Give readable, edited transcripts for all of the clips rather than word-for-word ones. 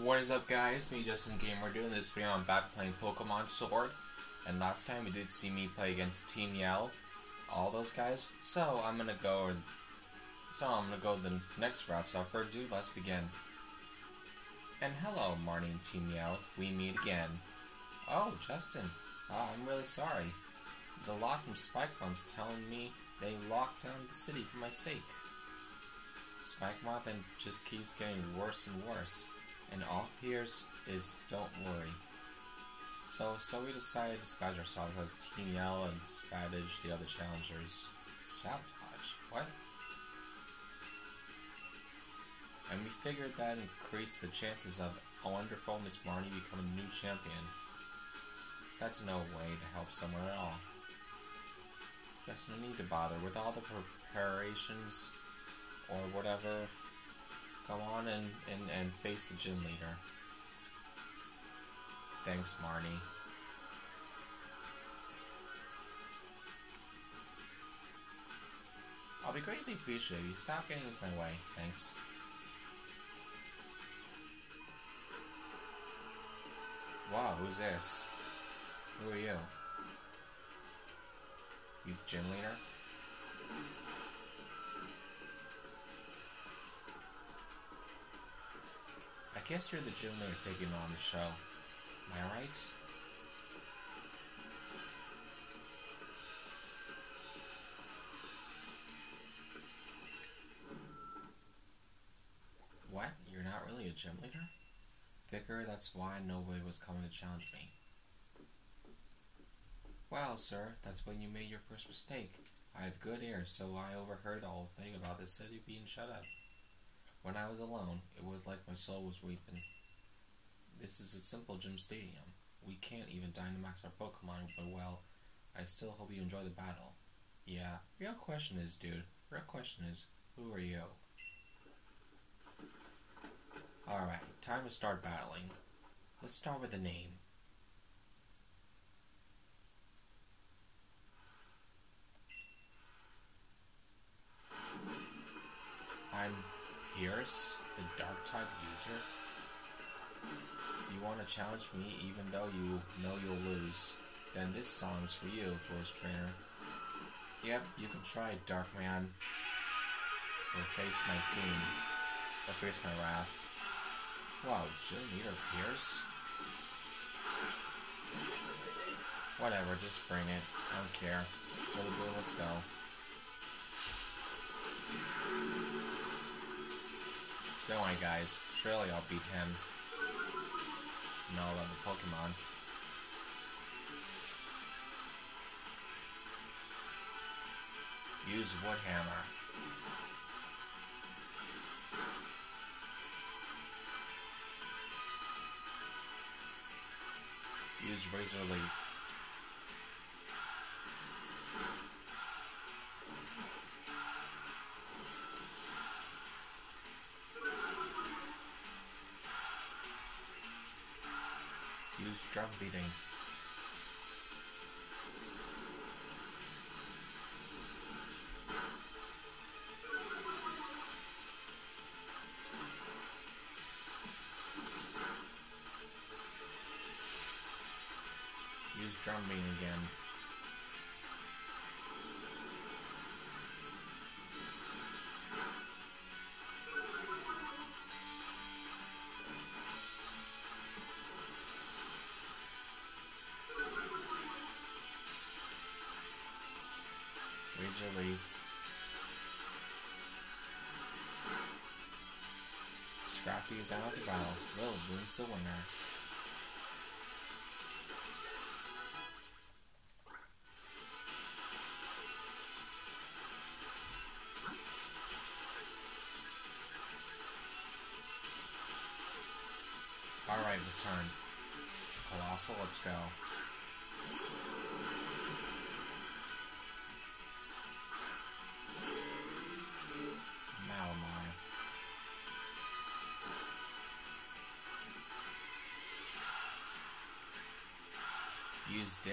What is up, guys? Me, Justin Gamer, doing this video. I'm back playing Pokemon Sword, and last time you did see me play against Team Yell, all those guys. So I'm gonna go the next route. So for ado, let's begin. And hello, Marnie and Team Yell. We meet again. Oh, Justin. I'm really sorry. The lot from Spikemon's telling me they locked down the city for my sake. Spikemon then just keeps getting worse and worse. And all Piers is don't worry. So we decided to disguise ourselves as Team Yell and sabotage the other challengers. Sabotage? What? And we figured that increased the chances of a wonderful Miss Marnie becoming a new champion. That's no way to help someone at all. There's no need to bother with all the preparations or whatever. Go on and face the gym leader. Thanks, Marnie. I'll be greatly appreciative if you stop getting in my way. Thanks. Wow, who's this? Who are you? You the gym leader? I guess you're the gym leader taking on the show. Am I right? What? You're not really a gym leader? Figure that's why nobody was coming to challenge me. Well, sir, that's when you made your first mistake. I have good ears, so I overheard the whole thing about the city being shut up. When I was alone, it was like my soul was weeping. This is a simple gym stadium. We can't even Dynamax our Pokemon, but well, I still hope you enjoy the battle. Yeah, real question is, dude, who are you? Alright, time to start battling. Let's start with the name. I'm Piers, the Dark-type user. You want to challenge me even though you know you'll lose, then this song's for you, Force Trainer. Yep, you can try it, Darkman. Or face my team. Or face my wrath. Wow, gym leader Piers? Whatever, just bring it. I don't care. Really good, let's go. Don't worry, guys. Surely I'll beat him. And all of the Pokemon. Use Wood Hammer. Use Razor Leaf. Use Drum Beating. Use Drum Beating again. Razor Leaf. Scrappy is out of the battle. Rillaboom's the winner. Alright, return. Colossal, let's go. Use Dig.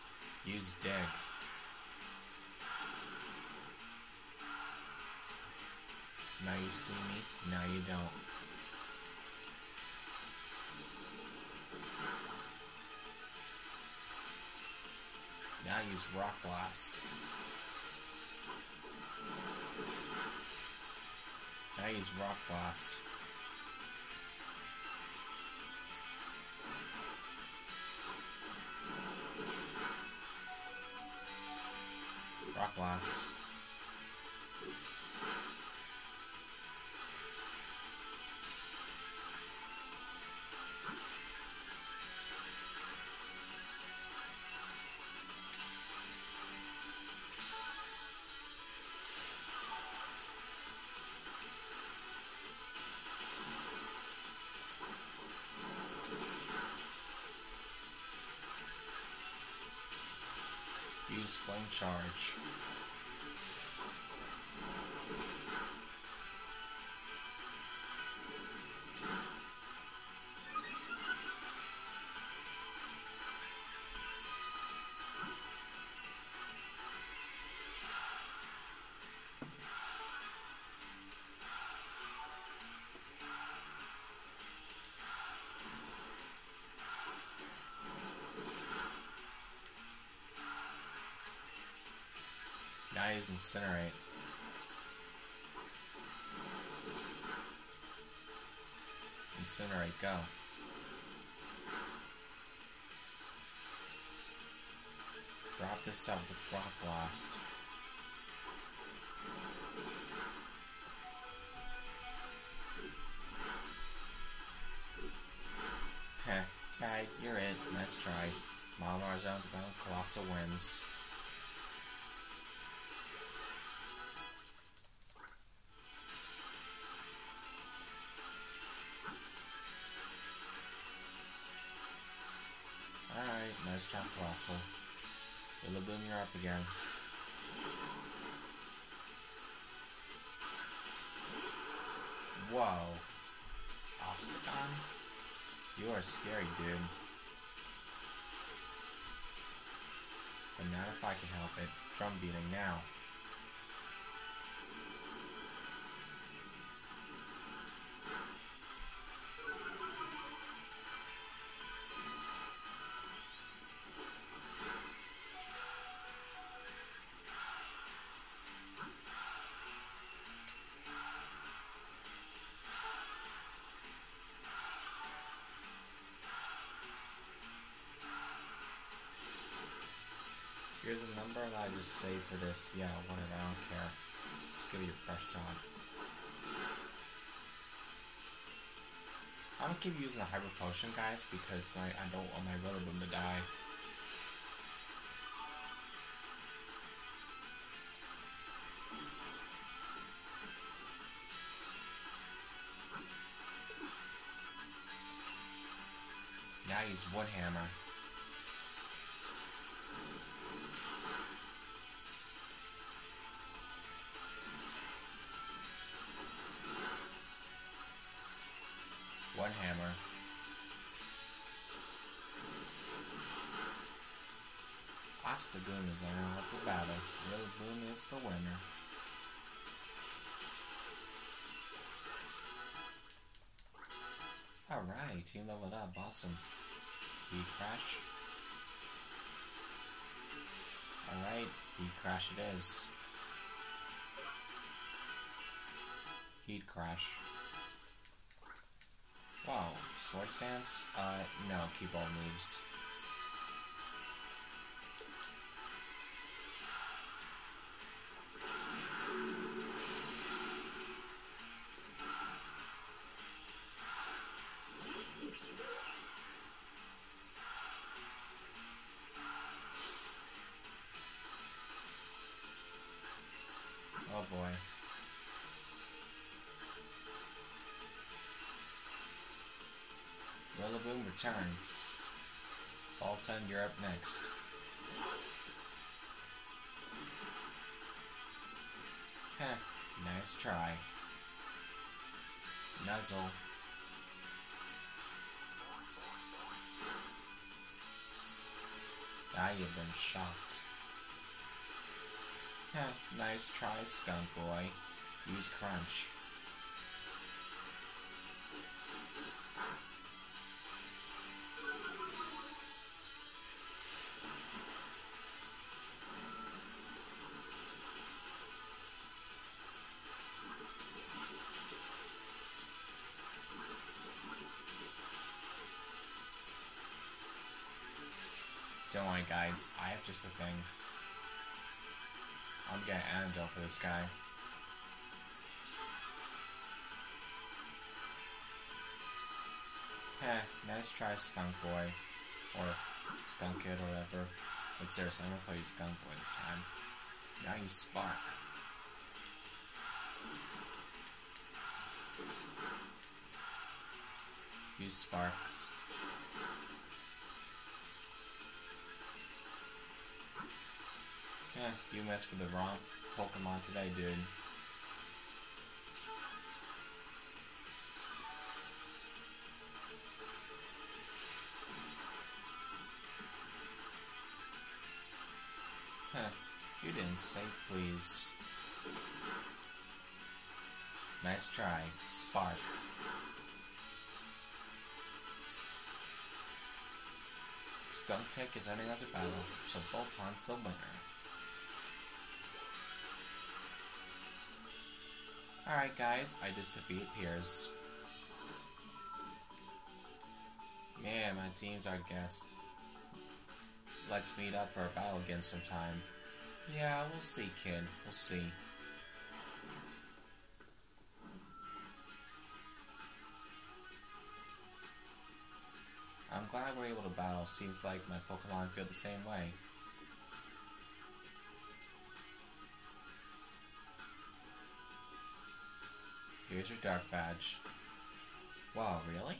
Use Dig. Now you see me, now you don't. Now use Rock Blast. Now use Rock Blast. Rock Blast. Use Flame Charge. Now use Incinerate. Incinerate, go. Drop this out with Rock Blast. Heh, tied, you're it. Nice try. Malamar zones about Colossal wins. Alright, nice job, Colossal. Rillaboom, you're up again. Whoa. Obstagon? You are scary, dude. But not if I can help it. Drum beating now. Here's a number that I just saved for this. Yeah, whatever, I don't care. Just give you a fresh job. I'm gonna keep using the Hyper Potion, guys, because I don't want my Rillaboom to die. Now use Wood Hammer. One hammer. Obstagoon is out to battle. Rillaboom is the winner. Alright, team leveled up. Awesome. Heat Crash. Alright, Heat Crash it is. Heat Crash. Wow, Sword Stance? No, keep all moves. Oh boy. Rillaboom, return. Bolton, you're up next. Heh, nice try. Nuzzle. Now you've been shocked. Heh, nice try, skunk boy. Use Crunch. mind, guys. I have just a thing. I'm getting antidote for this guy. Heh, nice try, Skunk Boy. Or Skunk Kid, or whatever. But seriously, I'm gonna play you Skunk Boy this time. Now you Spark. Use Spark. You messed with the wrong Pokemon today, dude. You didn't say please. Nice try. Spark. Skunk Tech is ending as a battle, so Bolton's the winner. Alright guys, I just defeated Piers. Yeah, my team's our guest. Let's meet up for a battle again sometime. Yeah, we'll see, kid. We'll see. I'm glad we're able to battle. Seems like my Pokemon feel the same way. Here's your Dark Badge. Wow, really?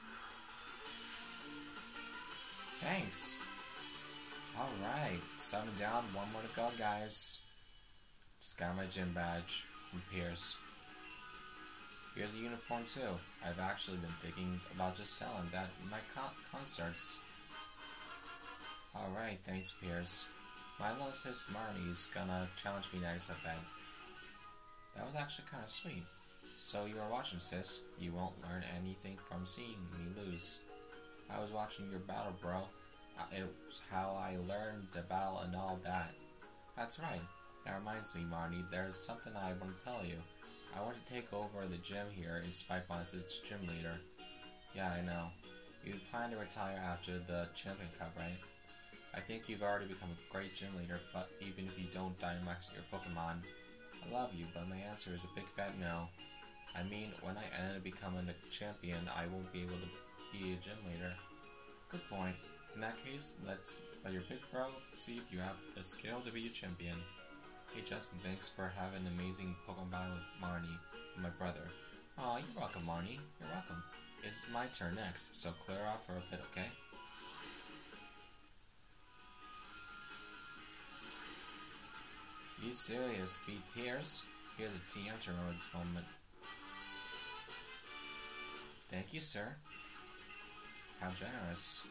Thanks! Alright, 7 down, 1 more to go, guys. Just got my gym badge from Piers. Here's a uniform too. I've actually been thinking about just selling that in my concerts. Alright, thanks Piers. My little sis Marnie's gonna challenge me next, I bet. That was actually kinda sweet. So you are watching, sis. You won't learn anything from seeing me lose. I was watching your battle, bro. It was how I learned to battle and all that. That's right. That reminds me, Marnie, there's something I want to tell you. I want to take over the gym here in Spikeball as its gym leader. Yeah, I know. You plan to retire after the Champion Cup, right? I think you've already become a great gym leader, but even if you don't Dynamax your Pokemon, I love you, but my answer is a big fat no. I mean, when I end up becoming a champion, I won't be able to be a gym leader. Good point. In that case, let's let your big bro see if you have the skill to be a champion. Hey Justin, thanks for having an amazing Pokemon battle with Marnie and my brother. Aw, you're welcome, Marnie. You're welcome. It's my turn next, so clear off for a bit, okay? You serious, beat Piers? Here's a TM to remember this moment. Thank you, sir. How generous.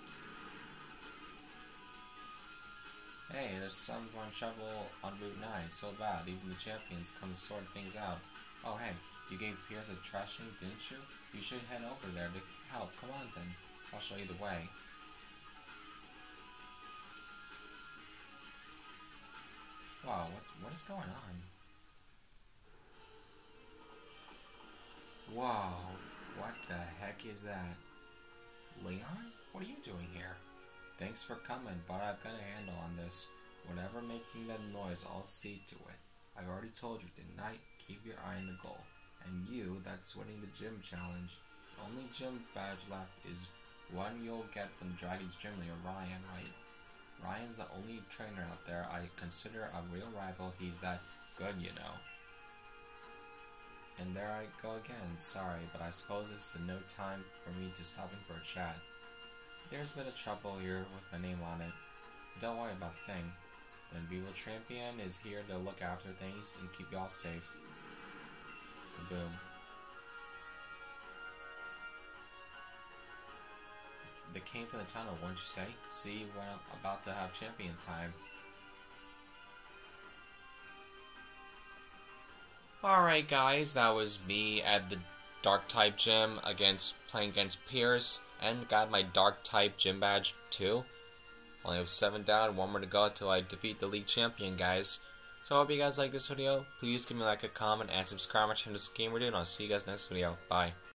Hey, there's someone trouble on Route 9. So bad, even the champions come to sort things out. Oh hey, you gave Piers a thrashing, didn't you? You should head over there to help. Come on then. I'll show you the way. Wow, what is going on? Wow, what the heck is that? Leon? What are you doing here? Thanks for coming, but I've got a handle on this. Whatever making that noise, I'll see to it. I already told you, didn't I? Keep your eye on the goal. And you, that's winning the gym challenge. The only gym badge left is one you'll get from Dragon's gym leader, Ryan, right? Ryan's the only trainer out there I consider a real rival. He's that good, you know. And there I go again. Sorry, but I suppose this is no time for me to stop in for a chat. There's been a trouble here with my name on it. Don't worry about a thing. The Beagle Champion is here to look after things and keep y'all safe. Kaboom. They came from the tunnel, wouldn't you say? See, we're about to have champion time. Alright guys, that was me at the Dark type gym playing against Piers, and got my Dark type gym badge too. Only have 7 down, 1 more to go until I defeat the league champion, guys. So I hope you guys like this video. Please give me a like, a comment, and subscribe to my channel. This game we're doing. I'll see you guys next video. Bye.